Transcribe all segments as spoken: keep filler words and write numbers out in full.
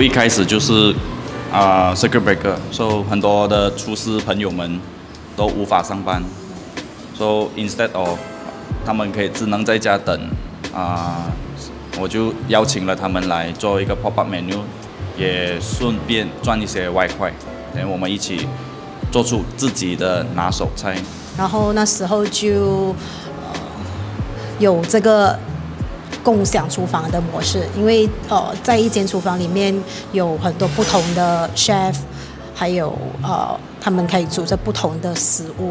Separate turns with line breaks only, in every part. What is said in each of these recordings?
一开始就是啊、呃、circuit breaker， 所以很多的厨师朋友们都无法上班，所以 instead of 他们可以只能在家等啊、呃，我就邀请了他们来做一个 pop up menu， 也顺便赚一些外快，然后我们一起做出自己的拿手菜。
然后那时候就、呃、有这个共享厨房的模式，因为呃在一间厨房里面有很多不同的 chef， 还有呃他们可以煮着不同的食物。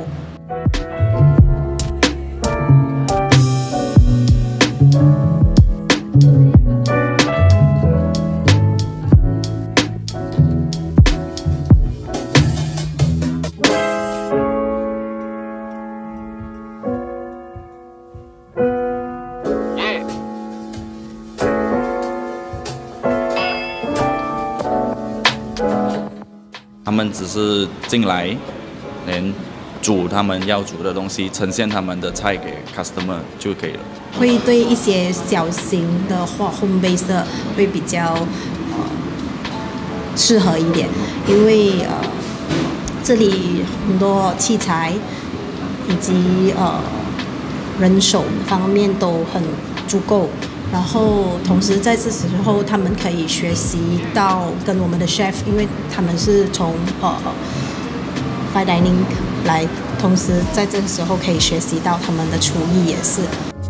他们只是进来，连煮他们要煮的东西，呈现他们的菜给 customer 就可以了。
会对一些小型的话 home base 的会比较呃适合一点，因为呃这里很多器材以及呃人手方面都很足够。然后，同时在这时候，他们可以学习到跟我们的 chef， 因为他们是从呃 fine dining 来，同时在这个时候可以学习到他们的厨艺也是。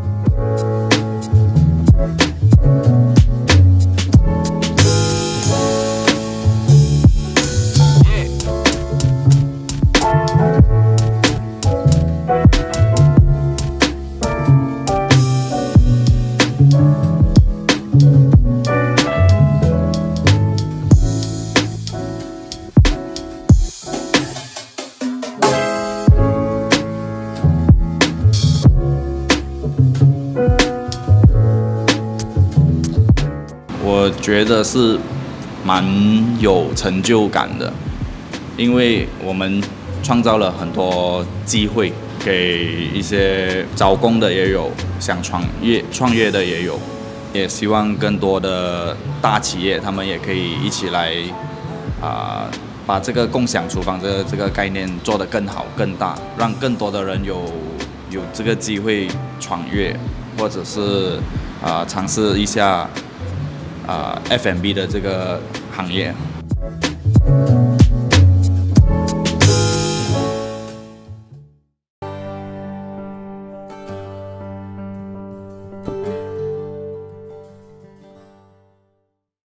我觉得是蛮有成就感的，因为我们创造了很多机会给一些找工的也有，想创业创业的也有，也希望更多的大企业他们也可以一起来啊、呃，把这个共享厨房这个这个概念做得更好更大，让更多的人有有这个机会创业，或者是啊、呃、尝试一下。啊、呃、，F and B 的这个行业。